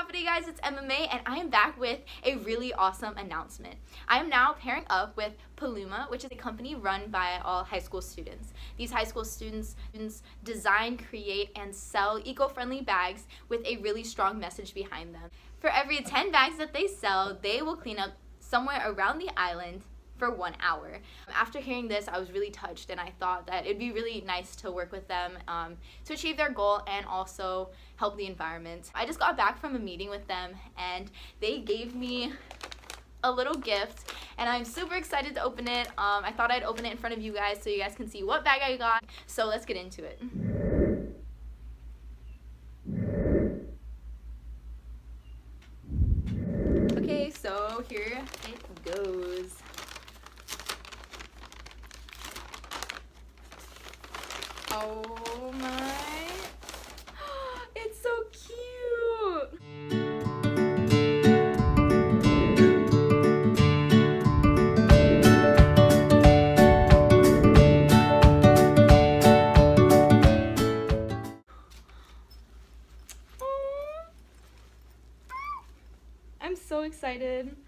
happening, guys? It's MMA, and I am back with a really awesome announcement. I am now pairing up with Paluma, which is a company run by all high school students. These high school students design, create, and sell eco-friendly bags with a really strong message behind them. For every 10 bags that they sell, they will clean up somewhere around the island for 1 hour. After hearing this, I was really touched, and I thought that it'd be really nice to work with them to achieve their goal and also help the environment. I just got back from a meeting with them, and they gave me a little gift, and I'm super excited to open it. I thought I'd open it in front of you guys so you guys can see what bag I got. So let's get into it. Okay, so here it goes. Oh my, it's so cute. I'm so excited.